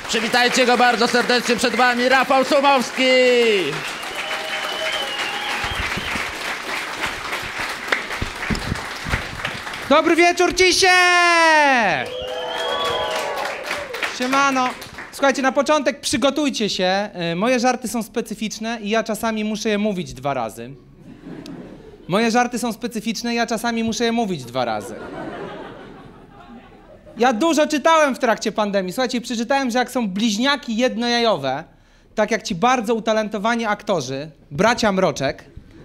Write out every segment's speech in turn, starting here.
Przywitajcie go bardzo serdecznie, przed wami Rafał Sumowski! Dobry wieczór, cisie! Siemano. Słuchajcie, na początek przygotujcie się. Moje żarty są specyficzne i ja czasami muszę je mówić 2 razy. Moje żarty są specyficzne i ja czasami muszę je mówić 2 razy. Ja dużo czytałem w trakcie pandemii. Słuchajcie, przeczytałem, że jak są bliźniaki jednojajowe, tak jak ci bardzo utalentowani aktorzy, bracia Mroczek,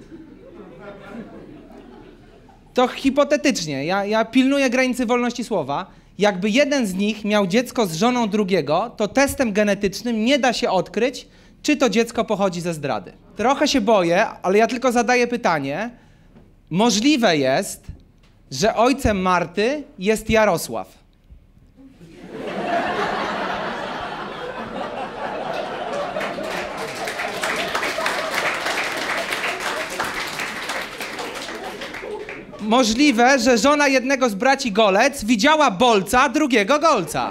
to hipotetycznie, ja pilnuję granicy wolności słowa, jakby jeden z nich miał dziecko z żoną drugiego, to testem genetycznym nie da się odkryć, czy to dziecko pochodzi ze zdrady. Trochę się boję, ale ja tylko zadaję pytanie. Możliwe jest, że ojcem Marty jest Jarosław. Możliwe, że żona jednego z braci Golec widziała bolca drugiego Golca.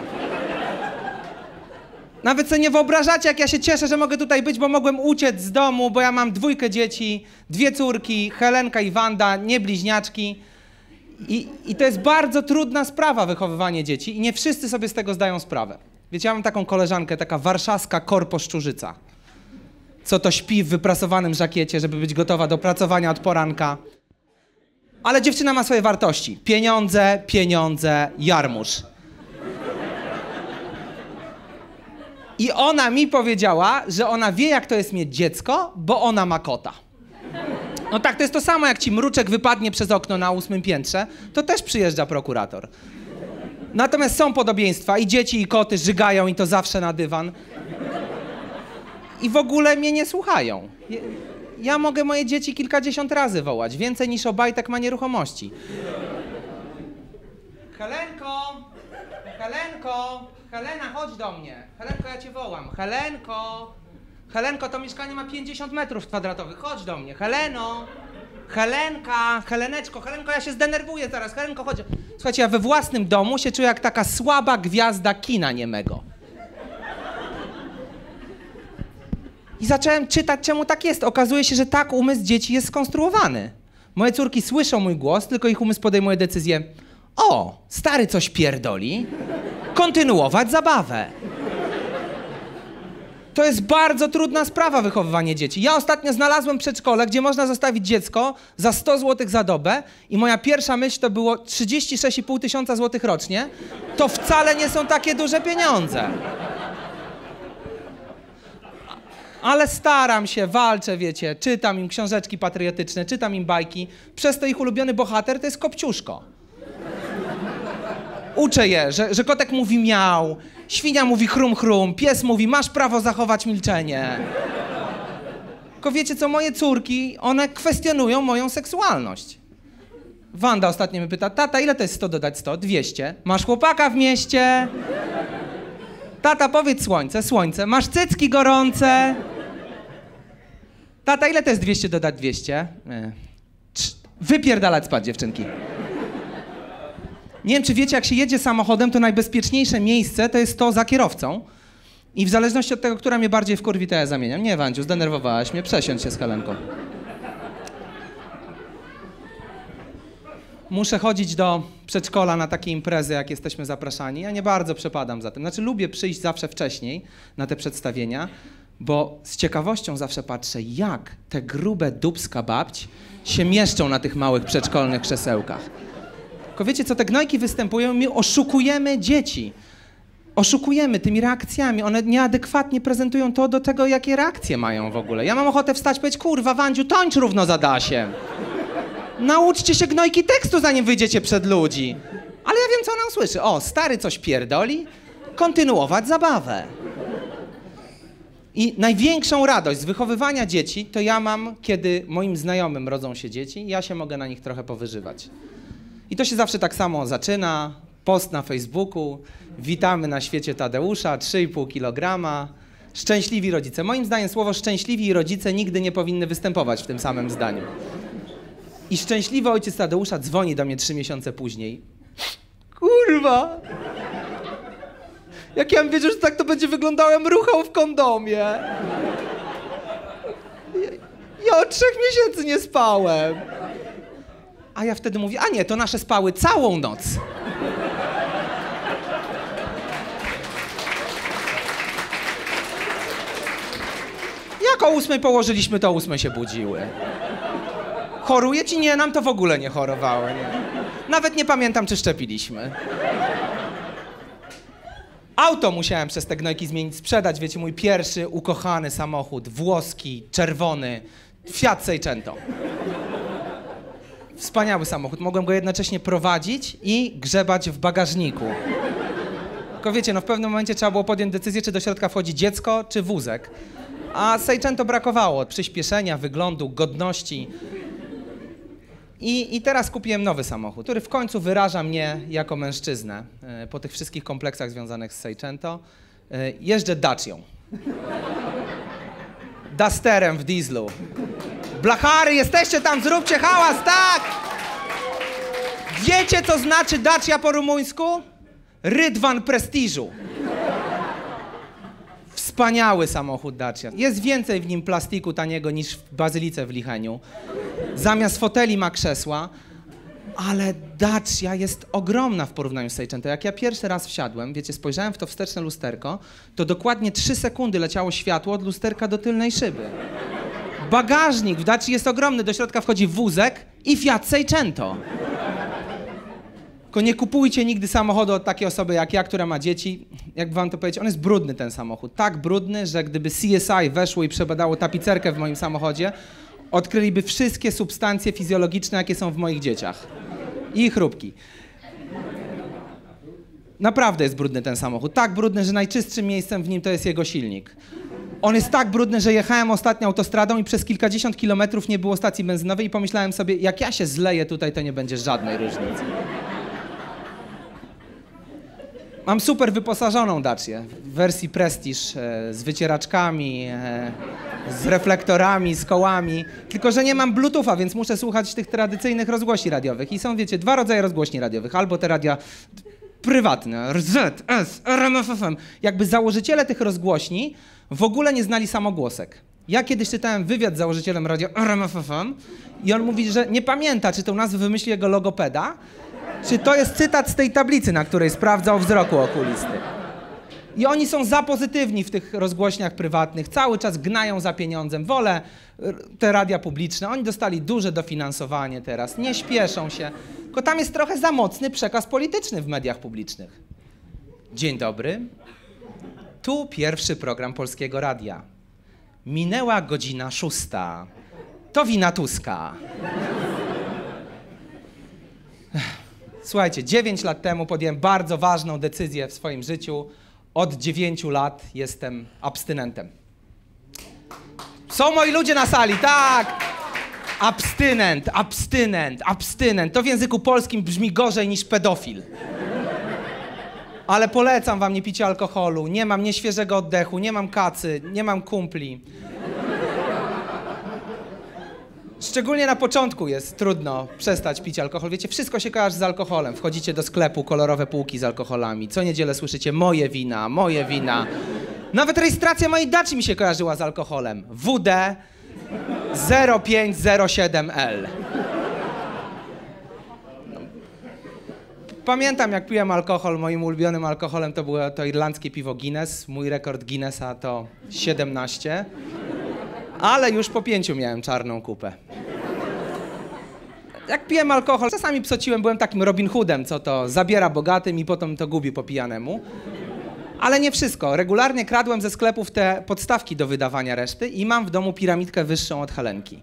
Nawet sobie nie wyobrażacie, jak ja się cieszę, że mogę tutaj być, bo mogłem uciec z domu, bo ja mam 2 dzieci, 2 córki, Helenka i Wanda, nie bliźniaczki. I to jest bardzo trudna sprawa, wychowywanie dzieci i nie wszyscy sobie z tego zdają sprawę. Wiecie, ja mam taką koleżankę, taka warszawska korposzczurzyca, co to śpi w wyprasowanym żakiecie, żeby być gotowa do pracowania od poranka. Ale dziewczyna ma swoje wartości. Pieniądze, pieniądze, jarmuż. I ona mi powiedziała, że ona wie, jak to jest mieć dziecko, bo ona ma kota. No tak, to jest to samo, jak ci mruczek wypadnie przez okno na 8. piętrze, to też przyjeżdża prokurator. Natomiast są podobieństwa. I dzieci, i koty żygają i to zawsze na dywan. I w ogóle mnie nie słuchają. Ja mogę moje dzieci kilkadziesiąt razy wołać. Więcej niż Obajtek ma nieruchomości. Helenko! Helenko! Helena, chodź do mnie. Helenko, ja cię wołam. Helenko! Helenko, to mieszkanie ma 50 metrów kwadratowych. Chodź do mnie. Heleno! Helenka! Heleneczko! Helenko, ja się zdenerwuję zaraz. Helenko, chodź. Słuchajcie, ja we własnym domu się czuję jak taka słaba gwiazda kina niemego. I zacząłem czytać, czemu tak jest. Okazuje się, że tak umysł dzieci jest skonstruowany. Moje córki słyszą mój głos, tylko ich umysł podejmuje decyzję: o, stary coś pierdoli, kontynuować zabawę. To jest bardzo trudna sprawa, wychowywanie dzieci. Ja ostatnio znalazłem przedszkole, gdzie można zostawić dziecko za 100 zł za dobę i moja pierwsza myśl to było 36,5 tysiąca złotych rocznie. To wcale nie są takie duże pieniądze. Ale staram się, walczę, wiecie, czytam im książeczki patriotyczne, czytam im bajki. Przez to ich ulubiony bohater to jest Kopciuszko. Uczę je, że kotek mówi miał, świnia mówi chrum chrum, pies mówi masz prawo zachować milczenie. Tylko wiecie co, moje córki, one kwestionują moją seksualność. Wanda ostatnio mnie pyta: tata, ile to jest 100 dodać 100? 200. Masz chłopaka w mieście? Tata, powiedz słońce, słońce. Masz cycki gorące? Tata, ile to jest 200 dodać 200? Wypierdalać spać, dziewczynki. Nie wiem, czy wiecie, jak się jedzie samochodem, to najbezpieczniejsze miejsce to jest to za kierowcą. I w zależności od tego, która mnie bardziej wkurwi, to ja zamieniam. Nie, Wandziu, zdenerwowałaś mnie. Przesiądź się z Helenką. Muszę chodzić do przedszkola na takie imprezy, jak jesteśmy zapraszani. Ja nie bardzo przepadam za tym. Znaczy, lubię przyjść zawsze wcześniej na te przedstawienia, bo z ciekawością zawsze patrzę, jak te grube dupska babć się mieszczą na tych małych przedszkolnych krzesełkach. Tylko wiecie co, te gnojki występują, my oszukujemy dzieci. Oszukujemy tymi reakcjami. One nieadekwatnie prezentują to do tego, jakie reakcje mają w ogóle. Ja mam ochotę wstać i powiedzieć: kurwa, Wandziu, tańcz równo za Dasiem. Nauczcie się, gnojki, tekstu, zanim wyjdziecie przed ludzi. Ale ja wiem, co ona usłyszy. O, stary coś pierdoli, kontynuować zabawę. I największą radość z wychowywania dzieci to ja mam, kiedy moim znajomym rodzą się dzieci i ja się mogę na nich trochę powyżywać. I to się zawsze tak samo zaczyna. Post na Facebooku. Witamy na świecie Tadeusza, 3,5 kg. Szczęśliwi rodzice. Moim zdaniem słowo szczęśliwi rodzice nigdy nie powinny występować w tym samym zdaniu. I szczęśliwy ojciec Tadeusza dzwoni do mnie 3 miesiące później. Kurwa! Jak ja bym wiedział, że tak to będzie wyglądało, ja bym ruchał w kondomie. Ja od 3 miesięcy nie spałem. A ja wtedy mówię, a nie, to nasze spały całą noc. Jak o 8 położyliśmy, to o 8 się budziły. Choruje ci? Nie, nam to w ogóle nie chorowało. Nie. Nawet nie pamiętam, czy szczepiliśmy. Auto musiałem przez te gnojki zmienić, sprzedać, wiecie, mój pierwszy ukochany samochód, włoski, czerwony, Fiat Seicento. Wspaniały samochód, mogłem go jednocześnie prowadzić i grzebać w bagażniku. Tylko wiecie, no w pewnym momencie trzeba było podjąć decyzję, czy do środka wchodzi dziecko, czy wózek. A Seicento brakowało przyspieszenia, wyglądu, godności. I teraz kupiłem nowy samochód, który w końcu wyraża mnie jako mężczyznę. Po tych wszystkich kompleksach związanych z Seicento. Jeżdżę Dacią. Dusterem w dieslu. Blachary, jesteście tam, zróbcie hałas, tak! Wiecie, co znaczy Dacia po rumuńsku? Rydwan prestiżu. Wspaniały samochód Dacia. Jest więcej w nim plastiku taniego niż w Bazylice w Licheniu. Zamiast foteli ma krzesła, ale Dacia jest ogromna w porównaniu z Seicento. Jak ja pierwszy raz wsiadłem, wiecie, spojrzałem w to wsteczne lusterko, to dokładnie 3 sekundy leciało światło od lusterka do tylnej szyby. Bagażnik w Daci jest ogromny, do środka wchodzi wózek i Fiat Seicento. Tylko nie kupujcie nigdy samochodu od takiej osoby jak ja, która ma dzieci. Jak wam to powiedzieć, on jest brudny, ten samochód. Tak brudny, że gdyby CSI weszło i przebadało tapicerkę w moim samochodzie, odkryliby wszystkie substancje fizjologiczne, jakie są w moich dzieciach. I chrupki. Naprawdę jest brudny ten samochód. Tak brudny, że najczystszym miejscem w nim to jest jego silnik. On jest tak brudny, że jechałem ostatnio autostradą i przez kilkadziesiąt kilometrów nie było stacji benzynowej i pomyślałem sobie, jak ja się zleję tutaj, to nie będzie żadnej różnicy. Mam super wyposażoną Dacię w wersji Prestige, z wycieraczkami, z reflektorami, z kołami. Tylko że nie mam Bluetootha, więc muszę słuchać tych tradycyjnych rozgłośni radiowych. I są, wiecie, 2 rodzaje rozgłośni radiowych. Albo te radia prywatne, RZ, S, RMF FM. Jakby założyciele tych rozgłośni w ogóle nie znali samogłosek. Ja kiedyś czytałem wywiad z założycielem radia RMF FM i on mówi, że nie pamięta, czy tą nazwę wymyślił jego logopeda, czy to jest cytat z tej tablicy, na której sprawdzał wzroku okulisty. I oni są za pozytywni w tych rozgłośniach prywatnych, cały czas gnają za pieniądzem. Wolę te radia publiczne, oni dostali duże dofinansowanie teraz, nie śpieszą się. Tylko tam jest trochę za mocny przekaz polityczny w mediach publicznych. Dzień dobry. Tu pierwszy program Polskiego Radia. Minęła godzina 6. To wina Tuska. Słuchajcie, 9 lat temu podjąłem bardzo ważną decyzję w swoim życiu. Od 9 lat jestem abstynentem. Są moi ludzie na sali, tak! Abstynent, abstynent, abstynent. To w języku polskim brzmi gorzej niż pedofil. Ale polecam wam nie picie alkoholu. Nie mam nieświeżego oddechu, nie mam kacy, nie mam kumpli. Szczególnie na początku jest trudno przestać pić alkohol. Wiecie, wszystko się kojarzy z alkoholem. Wchodzicie do sklepu, kolorowe półki z alkoholami. Co niedzielę słyszycie moje wina, moje wina. Nawet rejestracja mojej Daci mi się kojarzyła z alkoholem. WD 0507L. No. Pamiętam, jak piłem alkohol. Moim ulubionym alkoholem to było to irlandzkie piwo Guinness. Mój rekord Guinnessa to 17. Ale już po 5 miałem czarną kupę. Jak piłem alkohol, czasami psociłem, byłem takim Robin Hoodem, co to zabiera bogatym i potem to gubi po pijanemu. Ale nie wszystko. Regularnie kradłem ze sklepów te podstawki do wydawania reszty i mam w domu piramidkę wyższą od Helenki.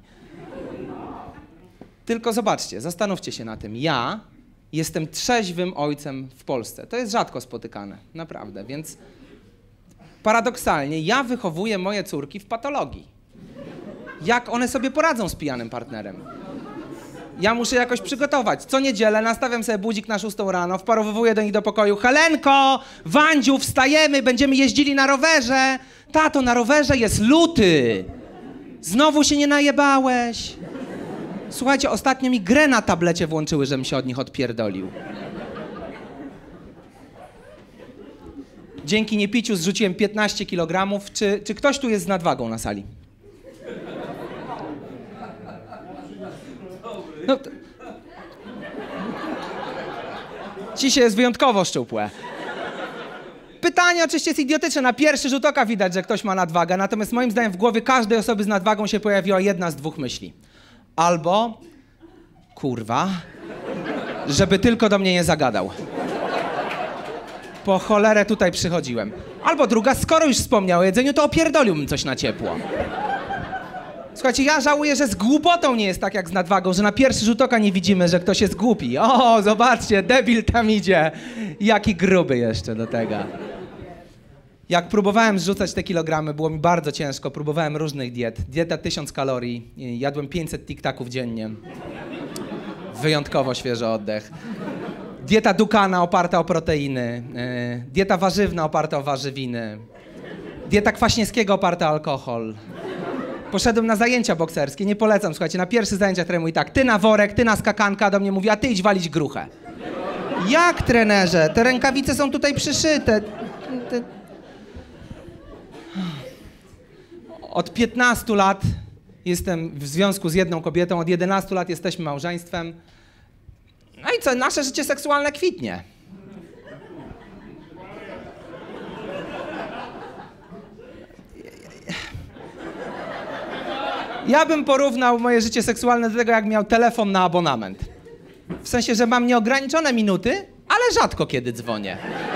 Tylko zobaczcie, zastanówcie się na tym. Ja jestem trzeźwym ojcem w Polsce. To jest rzadko spotykane, naprawdę. Więc paradoksalnie ja wychowuję moje córki w patologii. Jak one sobie poradzą z pijanym partnerem? Ja muszę jakoś przygotować. Co niedzielę nastawiam sobie budzik na 6 rano, wparowuję do nich do pokoju. Helenko, Wandziu, wstajemy, będziemy jeździli na rowerze. Tato, na rowerze jest luty. Znowu się nie najebałeś. Słuchajcie, ostatnio mi grę na tablecie włączyły, żebym się od nich odpierdolił. Dzięki niepiciu zrzuciłem 15 kg. Czy ktoś tu jest z nadwagą na sali? No, dzisiaj jest wyjątkowo szczupłe. Pytanie oczywiście jest idiotyczne. Na pierwszy rzut oka widać, że ktoś ma nadwagę, natomiast moim zdaniem w głowie każdej osoby z nadwagą się pojawiła jedna z dwóch myśli. Albo kurwa, żeby tylko do mnie nie zagadał. Po cholerę tutaj przychodziłem. Albo druga, skoro już wspomniał o jedzeniu, to opierdoliłbym coś na ciepło. Słuchajcie, ja żałuję, że z głupotą nie jest tak jak z nadwagą, że na pierwszy rzut oka nie widzimy, że ktoś jest głupi. O, zobaczcie, debil tam idzie. Jaki gruby jeszcze do tego. Jak próbowałem zrzucać te kilogramy, było mi bardzo ciężko. Próbowałem różnych diet. Dieta 1000 kalorii. Jadłem 500 tic-taków dziennie. Wyjątkowo świeży oddech. Dieta Dukana oparta o proteiny. Dieta warzywna oparta o warzywiny. Dieta Kwaśniewskiego oparta o alkohol. Poszedłem na zajęcia bokserskie, nie polecam, słuchajcie, na pierwsze zajęcia trener mówi tak, ty na worek, ty na skakanka, a do mnie mówi, a ty idź walić gruchę. Jak, trenerze? Te rękawice są tutaj przyszyte. Od 15 lat jestem w związku z jedną kobietą, od 11 lat jesteśmy małżeństwem. No i co, nasze życie seksualne kwitnie. Ja bym porównał moje życie seksualne do tego, jak miał telefon na abonament. W sensie, że mam nieograniczone minuty, ale rzadko kiedy dzwonię.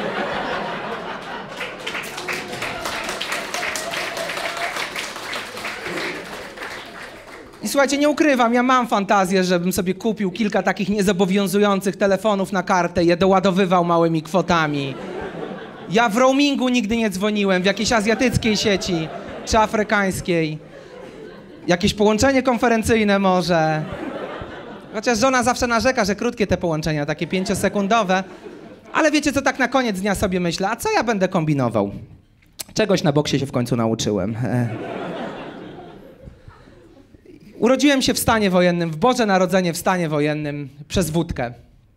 I słuchajcie, nie ukrywam, ja mam fantazję, żebym sobie kupił kilka takich niezobowiązujących telefonów na kartę, je doładowywał małymi kwotami. Ja w roamingu nigdy nie dzwoniłem, w jakiejś azjatyckiej sieci, czy afrykańskiej. Jakieś połączenie konferencyjne może. Chociaż żona zawsze narzeka, że krótkie te połączenia, takie 5-sekundowe. Ale wiecie co, tak na koniec dnia sobie myślę, a co ja będę kombinował? Czegoś na boksie się w końcu nauczyłem. Urodziłem się w stanie wojennym, w Boże Narodzenie w stanie wojennym, przez wódkę.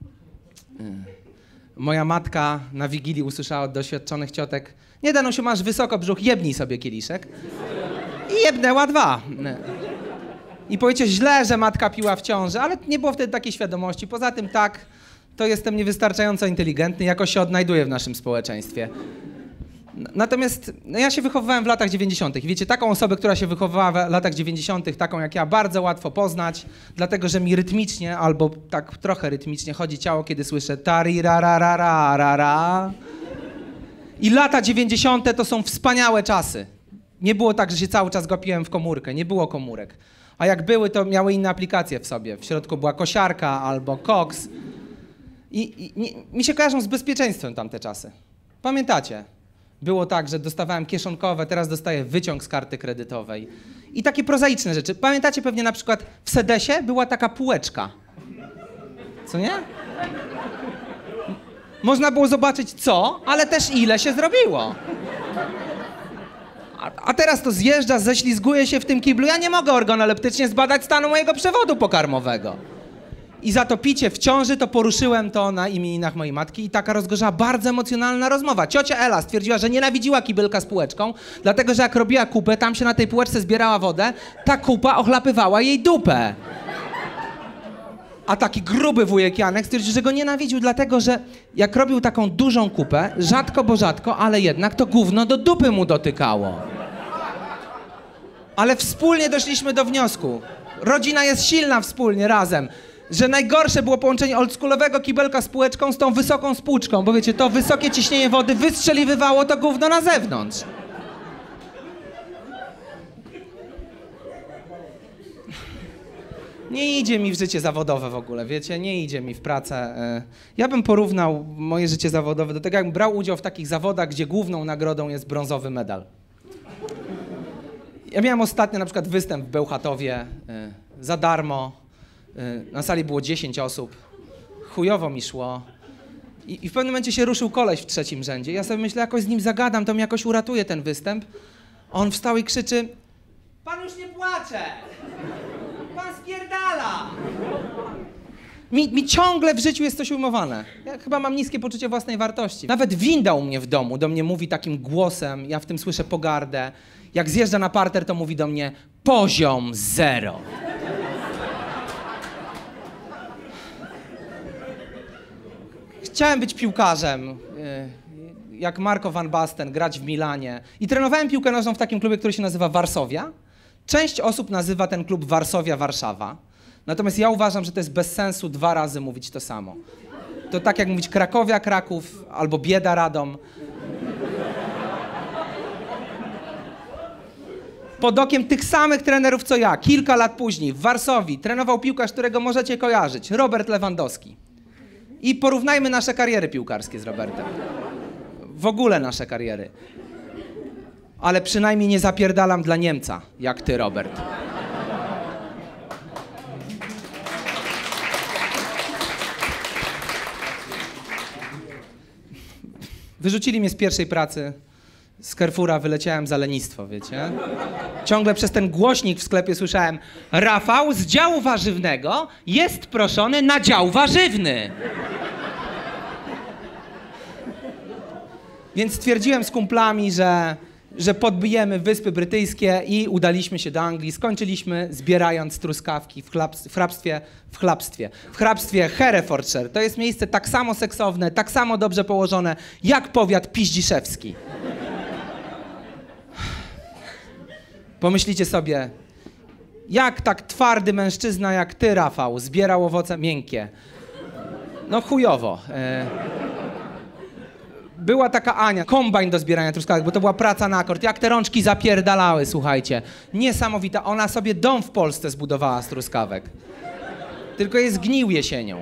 Moja matka na Wigilii usłyszała od doświadczonych ciotek, nie Danusiu, masz wysoko brzuch, jebnij sobie kieliszek. I jebnęła 2. I powiecie, źle, że matka piła w ciąży, ale nie było wtedy takiej świadomości. Poza tym tak, to jestem niewystarczająco inteligentny, jakoś się odnajduję w naszym społeczeństwie. Natomiast no ja się wychowywałem w latach 90. Wiecie, taką osobę, która się wychowywała w latach 90., taką jak ja, bardzo łatwo poznać, dlatego że mi rytmicznie, albo tak trochę rytmicznie chodzi ciało, kiedy słyszę tarirarararara. I lata 90. to są wspaniałe czasy. Nie było tak, że się cały czas gapiłem w komórkę, nie było komórek. A jak były, to miały inne aplikacje w sobie. W środku była kosiarka albo koks. Mi się kojarzą z bezpieczeństwem tamte czasy. Pamiętacie? Było tak, że dostawałem kieszonkowe, teraz dostaję wyciąg z karty kredytowej. I takie prozaiczne rzeczy. Pamiętacie pewnie na przykład w Sedesie była taka półeczka. Co nie? Można było zobaczyć co, ale też ile się zrobiło. A teraz to zjeżdża, ześlizguje się w tym kiblu. Ja nie mogę organoleptycznie zbadać stanu mojego przewodu pokarmowego. I za to picie w ciąży to poruszyłem to na imieninach mojej matki i taka rozgorzała bardzo emocjonalna rozmowa. Ciocia Ela stwierdziła, że nienawidziła kibelka z półeczką, dlatego że jak robiła kupę, tam się na tej półeczce zbierała wodę, ta kupa ochlapywała jej dupę. A taki gruby wujek Janek stwierdził, że go nienawidził, dlatego że jak robił taką dużą kupę, rzadko bo rzadko, ale jednak to gówno do dupy mu dotykało. Ale wspólnie doszliśmy do wniosku, rodzina jest silna wspólnie, razem, że najgorsze było połączenie oldschoolowego kibelka z półeczką z tą wysoką spłuczką, bo wiecie, to wysokie ciśnienie wody wystrzeliwywało to gówno na zewnątrz. Nie idzie mi w życie zawodowe w ogóle, wiecie, nie idzie mi w pracę. Ja bym porównał moje życie zawodowe do tego, jakbym brał udział w takich zawodach, gdzie główną nagrodą jest brązowy medal. Ja miałem ostatnio na przykład występ w Bełchatowie, za darmo, na sali było 10 osób, chujowo mi szło i w pewnym momencie się ruszył koleś w trzecim rzędzie. Ja sobie myślę, jakoś z nim zagadam, to mi jakoś uratuje ten występ. On wstał i krzyczy, pan już nie płacze! Pan spierdala! Mi ciągle w życiu jest coś ujmowane. Ja chyba mam niskie poczucie własnej wartości. Nawet winda u mnie w domu do mnie mówi takim głosem, ja w tym słyszę pogardę. Jak zjeżdża na parter, to mówi do mnie poziom 0. Chciałem być piłkarzem, jak Marco van Basten, grać w Milanie. I trenowałem piłkę nożną w takim klubie, który się nazywa Varsovia. Część osób nazywa ten klub Varsovia-Warszawa. Natomiast ja uważam, że to jest bez sensu 2 razy mówić to samo. To tak jak mówić Krakowia, Kraków albo Bieda, Radom. Pod okiem tych samych trenerów co ja, kilka lat później w Warsowii trenował piłkarz, którego możecie kojarzyć, Robert Lewandowski. I porównajmy nasze kariery piłkarskie z Robertem. W ogóle nasze kariery. Ale przynajmniej nie zapierdalam dla Niemca, jak ty, Robert. Wyrzucili mnie z pierwszej pracy. Z Carrefoura wyleciałem za lenistwo, wiecie? Ciągle przez ten głośnik w sklepie słyszałem: Rafał z działu warzywnego jest proszony na dział warzywny. Więc stwierdziłem z kumplami, że podbijemy Wyspy Brytyjskie i udaliśmy się do Anglii. Skończyliśmy zbierając truskawki w hrabstwie Herefordshire. To jest miejsce tak samo seksowne, tak samo dobrze położone, jak powiat piździszewski. Pomyślicie sobie, jak tak twardy mężczyzna jak ty, Rafał, zbierał owoce miękkie? No chujowo. Była taka Ania, kombajn do zbierania truskawek, bo to była praca na akord. Jak te rączki zapierdalały, słuchajcie. Niesamowita. Ona sobie dom w Polsce zbudowała z truskawek. Tylko je zgnił jesienią.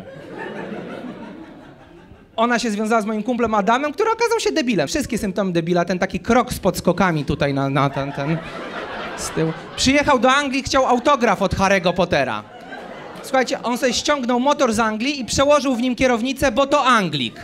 Ona się związała z moim kumplem Adamem, który okazał się debilem. Wszystkie symptomy debila, ten taki krok z podskokami tutaj na ten z tyłu. Przyjechał do Anglii, chciał autograf od Harry'ego Pottera. Słuchajcie, on sobie ściągnął motor z Anglii i przełożył w nim kierownicę, bo to Anglik.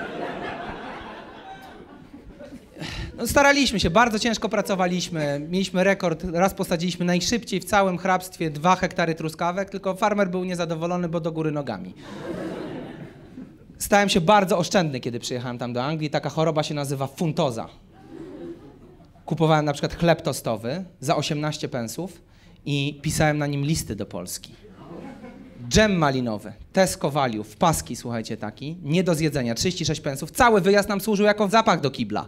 No, staraliśmy się, bardzo ciężko pracowaliśmy, mieliśmy rekord, raz posadziliśmy najszybciej w całym hrabstwie 2 hektary truskawek, tylko farmer był niezadowolony, bo do góry nogami. Stałem się bardzo oszczędny, kiedy przyjechałem tam do Anglii. Taka choroba się nazywa funtoza. Kupowałem na przykład chleb tostowy za 18 pensów i pisałem na nim listy do Polski. Dżem malinowy, Tesco Value, w paski, słuchajcie, taki, nie do zjedzenia, 36 pensów. Cały wyjazd nam służył jako zapach do kibla.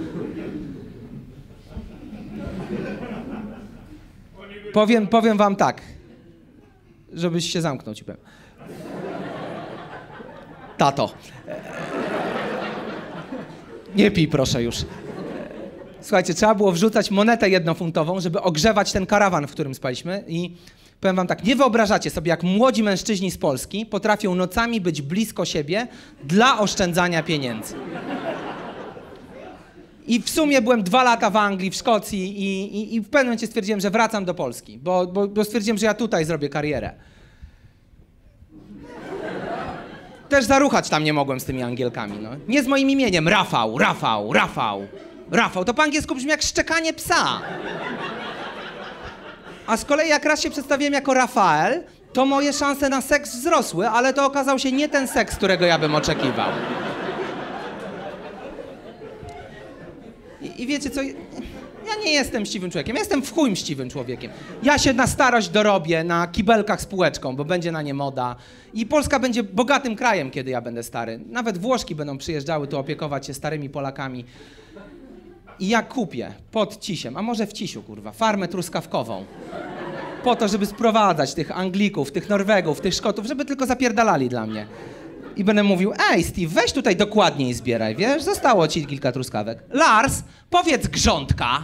Powiem wam tak, żebyś się zamknął, ci powiem. Tato. Nie pij, proszę już. Słuchajcie, trzeba było wrzucać monetę 1-funtową, żeby ogrzewać ten karawan, w którym spaliśmy. I powiem wam tak, nie wyobrażacie sobie, jak młodzi mężczyźni z Polski potrafią nocami być blisko siebie dla oszczędzania pieniędzy. I w sumie byłem 2 lata w Anglii, w Szkocji i w pewnym momencie stwierdziłem, że wracam do Polski, bo stwierdziłem, że ja tutaj zrobię karierę. Też zaruchać tam nie mogłem z tymi Angielkami, no. Nie z moim imieniem, Rafał. Rafał, to po angielsku brzmi jak szczekanie psa. A z kolei jak raz się przedstawiłem jako Rafael, to moje szanse na seks wzrosły, ale to okazał się nie ten seks, którego ja bym oczekiwał. I wiecie co, ja nie jestem mściwym człowiekiem, ja jestem w chuj mściwym człowiekiem. Ja się na starość dorobię na kibelkach z półeczką, bo będzie na nie moda. I Polska będzie bogatym krajem, kiedy ja będę stary. Nawet Włoszki będą przyjeżdżały tu opiekować się starymi Polakami. I ja kupię pod Cisiem, a może w Cisiu, kurwa, farmę truskawkową. Po to, żeby sprowadzać tych Anglików, tych Norwegów, tych Szkotów, żeby tylko zapierdalali dla mnie. I będę mówił: ej, Steve, weź tutaj dokładniej zbieraj, wiesz, zostało ci kilka truskawek. Lars, powiedz grządka.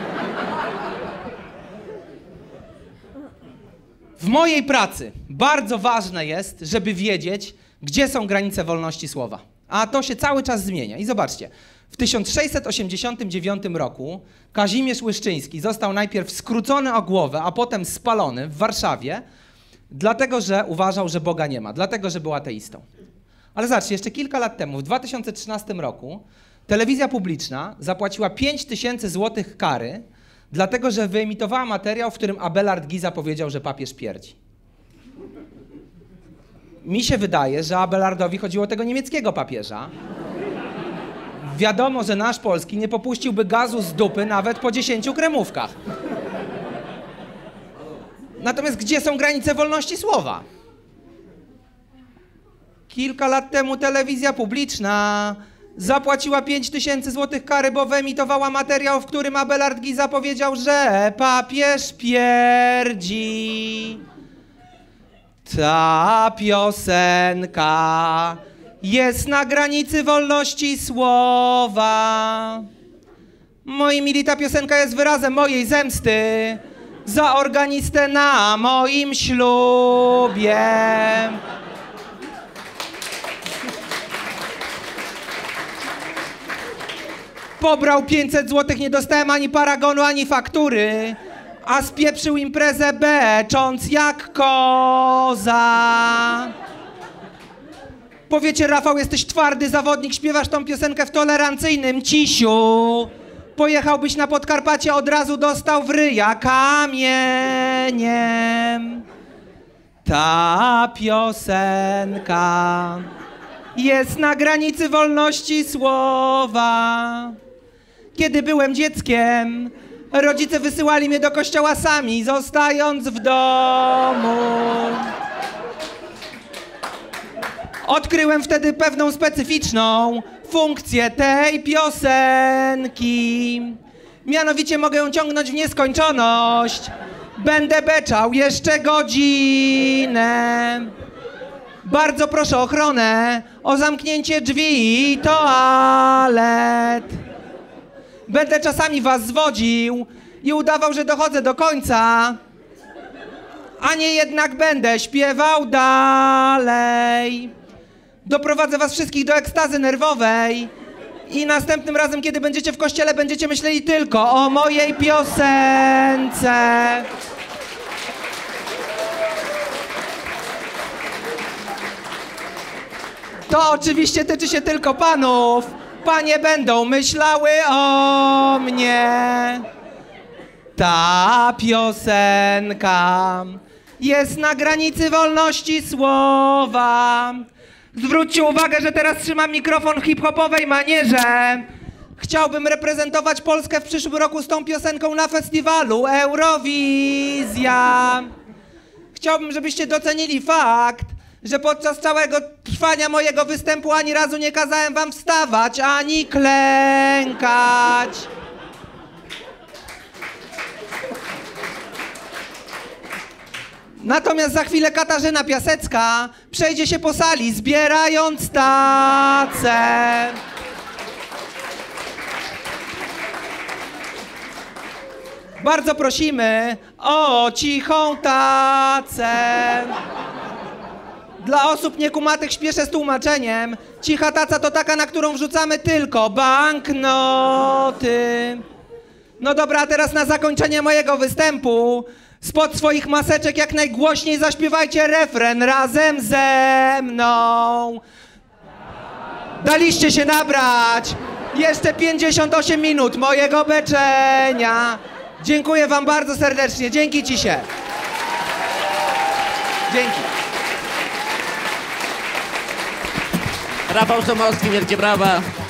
W mojej pracy bardzo ważne jest, żeby wiedzieć, gdzie są granice wolności słowa. A to się cały czas zmienia. I zobaczcie, w 1689 roku Kazimierz Łyszczyński został najpierw skrócony o głowę, a potem spalony w Warszawie, dlatego że uważał, że Boga nie ma, dlatego że był ateistą. Ale zobaczcie, jeszcze kilka lat temu, w 2013 roku, telewizja publiczna zapłaciła 5000 złotych kary, dlatego że wyemitowała materiał, w którym Abelard Giza powiedział, że papież pierdzi. Mi się wydaje, że Abelardowi chodziło o tego niemieckiego papieża. Wiadomo, że nasz polski nie popuściłby gazu z dupy nawet po 10 kremówkach. Natomiast gdzie są granice wolności słowa? Kilka lat temu telewizja publiczna zapłaciła 5000 złotych kary, bo wyemitowała materiał, w którym Abelard Giza powiedział, że papież pierdzi. Ta piosenka jest na granicy wolności słowa. Moi mili, ta piosenka jest wyrazem mojej zemsty za organistę na moim ślubie. Pobrał 500 złotych, nie dostałem ani paragonu, ani faktury, a spieprzył imprezę becząc jak koza. Powiecie, Rafał, jesteś twardy zawodnik, śpiewasz tą piosenkę w tolerancyjnym cisiu. Pojechałbyś na Podkarpacie, od razu dostał w ryja kamieniem. Ta piosenka jest na granicy wolności słowa. Kiedy byłem dzieckiem, rodzice wysyłali mnie do kościoła sami, zostając w domu. Odkryłem wtedy pewną specyficzną funkcję tej piosenki. Mianowicie mogę ją ciągnąć w nieskończoność. Będę beczał jeszcze godzinę. Bardzo proszę ochronę o zamknięcie drzwi toalet. Będę czasami was zwodził i udawał, że dochodzę do końca, a nie jednak będę śpiewał dalej. Doprowadzę was wszystkich do ekstazy nerwowej i następnym razem, kiedy będziecie w kościele, będziecie myśleli tylko o mojej piosence. To oczywiście tyczy się tylko panów. Panie będą myślały o mnie. Ta piosenka jest na granicy wolności słowa. Zwróćcie uwagę, że teraz trzymam mikrofon w hip-hopowej manierze. Chciałbym reprezentować Polskę w przyszłym roku z tą piosenką na festiwalu Eurowizja. Chciałbym, żebyście docenili fakt, że podczas całego trwania mojego występu ani razu nie kazałem wam wstawać, ani klękać. Natomiast za chwilę Katarzyna Piasecka przejdzie się po sali, zbierając tace. Bardzo prosimy o cichą tacę. Dla osób niekumatych śpieszę z tłumaczeniem. Cicha taca to taka, na którą wrzucamy tylko banknoty. No dobra, a teraz na zakończenie mojego występu spod swoich maseczek jak najgłośniej zaśpiewajcie refren razem ze mną. Daliście się nabrać. Jeszcze 58 minut mojego beczenia. Dziękuję wam bardzo serdecznie. Dzięki Cisie. Dzięki. Rafał Szumowski, wielkie brawa.